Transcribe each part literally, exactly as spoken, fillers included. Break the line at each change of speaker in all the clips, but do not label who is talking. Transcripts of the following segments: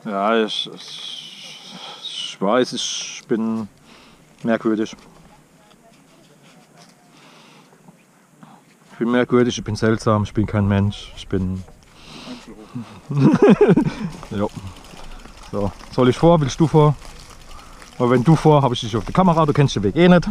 Ja, ich, ich, ich weiß, ich bin merkwürdig. Ich bin merkwürdig, ich bin seltsam, ich bin kein Mensch, ich bin... Ja. So, soll ich vor, willst du vor? Aber wenn du vor, habe ich dich auf der Kamera, du kennst den Weg eh nicht.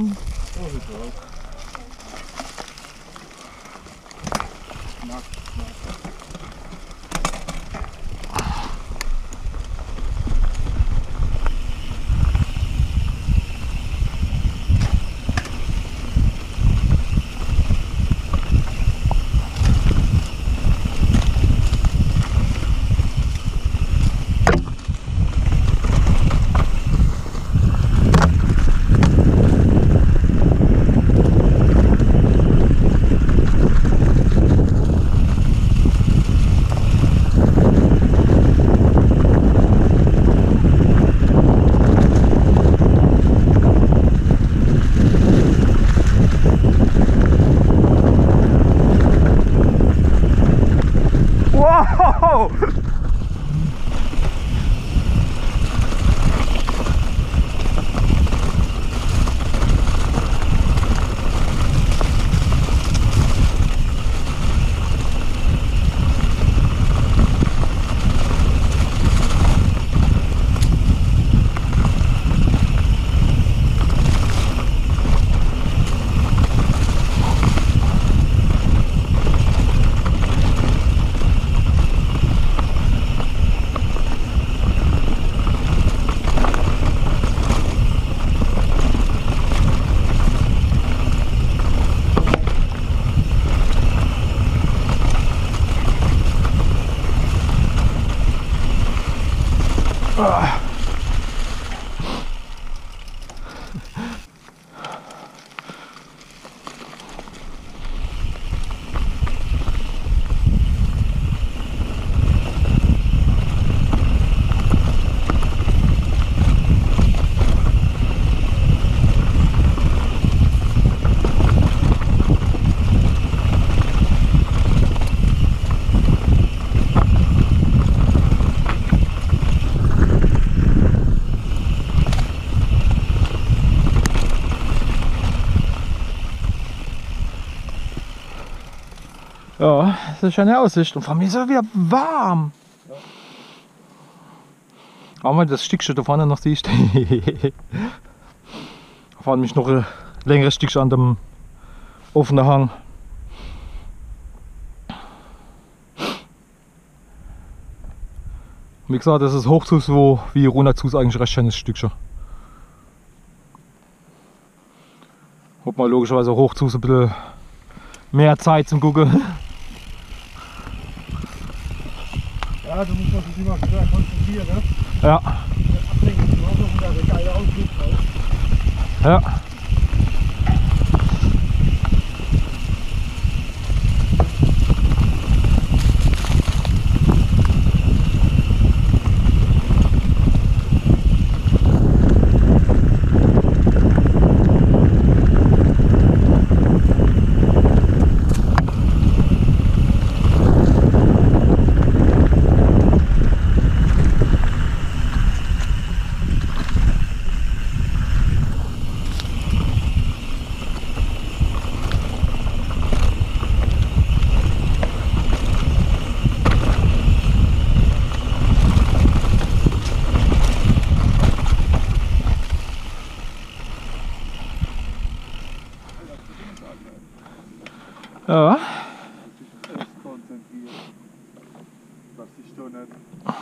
Wow! Ja, das ist eine Aussicht und vor mir ist es wieder warm. Ja. Aber wenn das Stückchen da vorne noch siehst, fahren mich noch ein längeres Stückchen an dem offenen Hang. Wie gesagt, das ist Hochzus, wo wie runterzus eigentlich recht schönes Stückchen. Hab mal logischerweise Hochzus ein bisschen mehr Zeit zum Gucken.
Ja, du musst dich immer sehr konzentrieren, ne?
Ja.
Ablenken, du hast noch eine geile Ausblick drauf.
Ja. Ja.
Was ich doch nicht.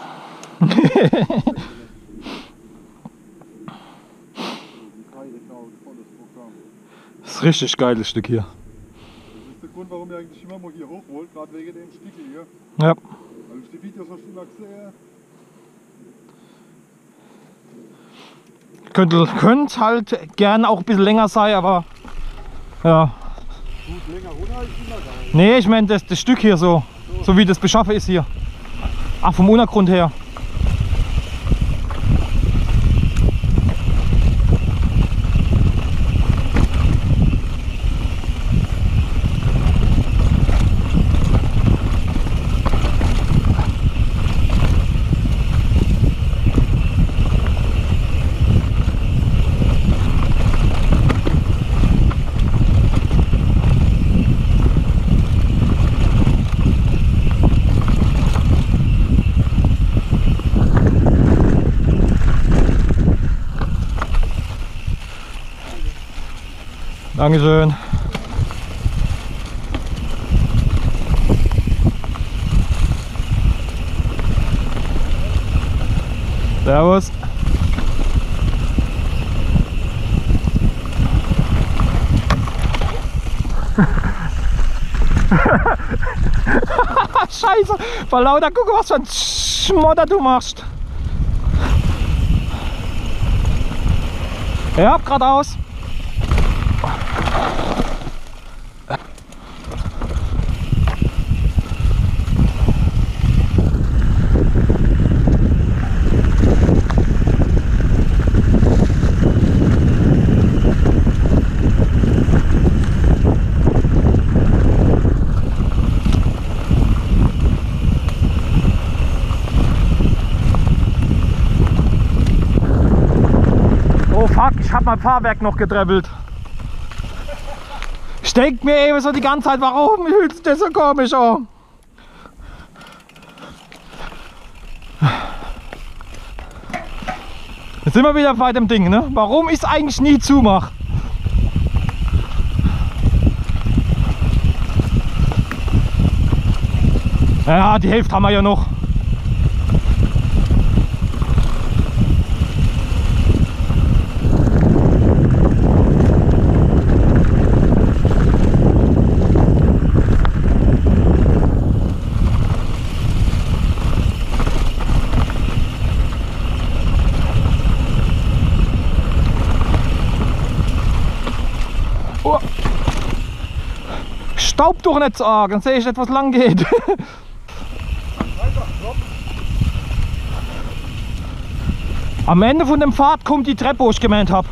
Das ist ein richtig geiles Stück hier.
Das ist der Grund, warum ich eigentlich immer mal hier hoch wollte, gerade wegen dem Stück hier.
Ja.
Weil ich die Videos hast du immer gesehen.
Könnte, könnte halt gern auch ein bisschen länger sein, aber ja.
Gut, länger runter ist immer geil.
Nee, ich meine das, das Stück hier so, so, so wie das beschaffen ist hier. Ach, vom Untergrund her. Dankeschön. Servus. Scheiße, vor lauter guck, was für ein Schmodder du machst. Ja, geradeaus. Ich hab mein Fahrwerk noch gedrebbelt. Ich denk mir eben so die ganze Zeit, warum fühlt sich das so komisch an? Jetzt sind wir wieder bei dem Ding, ne? Warum ich es eigentlich nie zumache. Ja, die Hälfte haben wir ja noch. Staub doch nicht so arg, dann sehe ich nicht, was lang geht. Am Ende von dem Pfad kommt die Treppe, wo ich gemäht habe.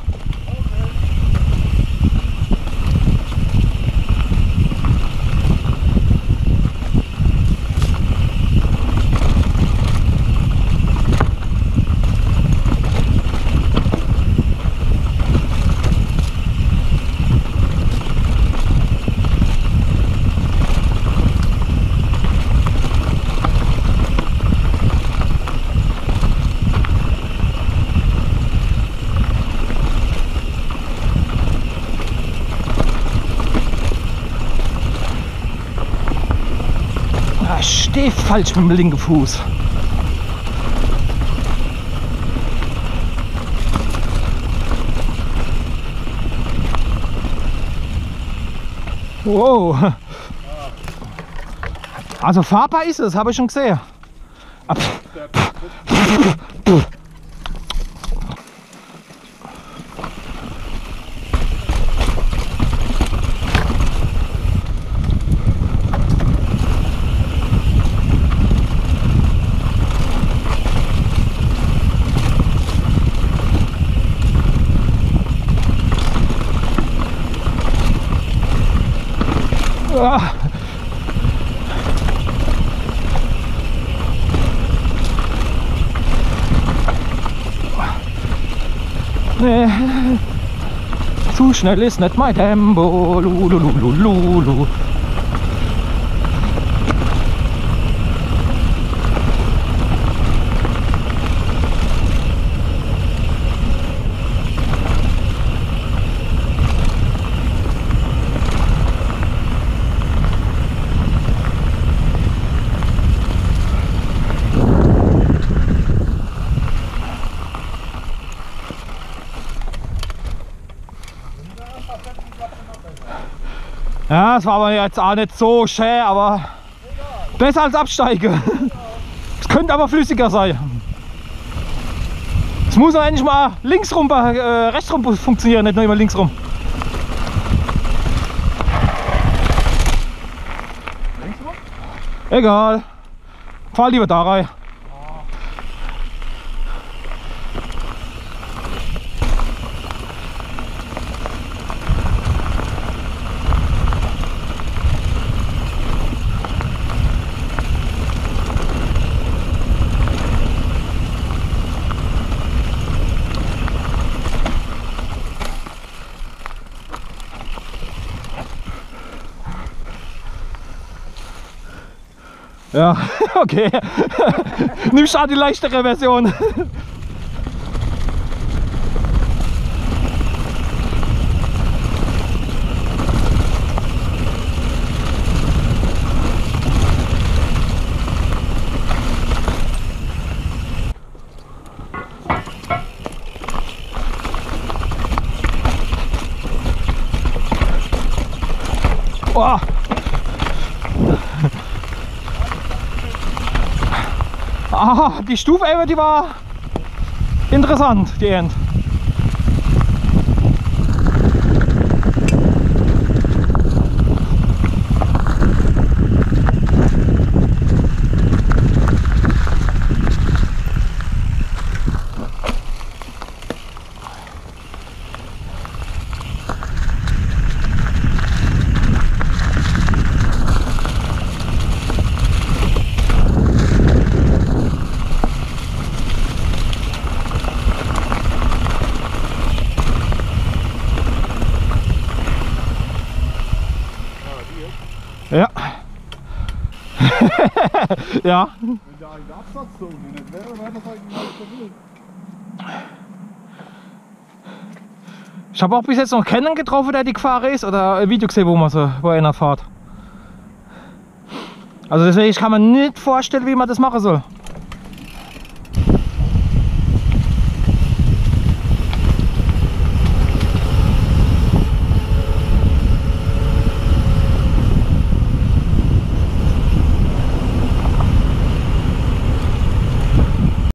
Ich stehe falsch mit dem linken Fuß. Wow. Also fahrbar ist es, habe ich schon gesehen. Ah. Nee. Zu schnell ist nicht mein Tempo. Lululululu. Ja, es war aber jetzt auch nicht so schön, aber besser als absteigen. Es könnte aber flüssiger sein. Es muss eigentlich mal links rum, äh, rechts rum funktionieren, nicht nur immer links rum.
Links rum?
Egal. Fahr lieber da rein. Ja, okay. Nimm schon die leichtere Version. Oh. Aha, die Stufe eben, die war interessant, die End. Ja. Ja.
Wenn der eine Absatzzone nicht wäre, wäre das eigentlich nicht so wild.
Ich habe auch bis jetzt noch keinen getroffen, der die gefahren ist, oder ein Video gesehen, wo man so, wo einer fährt. Also deswegen, ich kann mir nicht vorstellen, wie man das machen soll.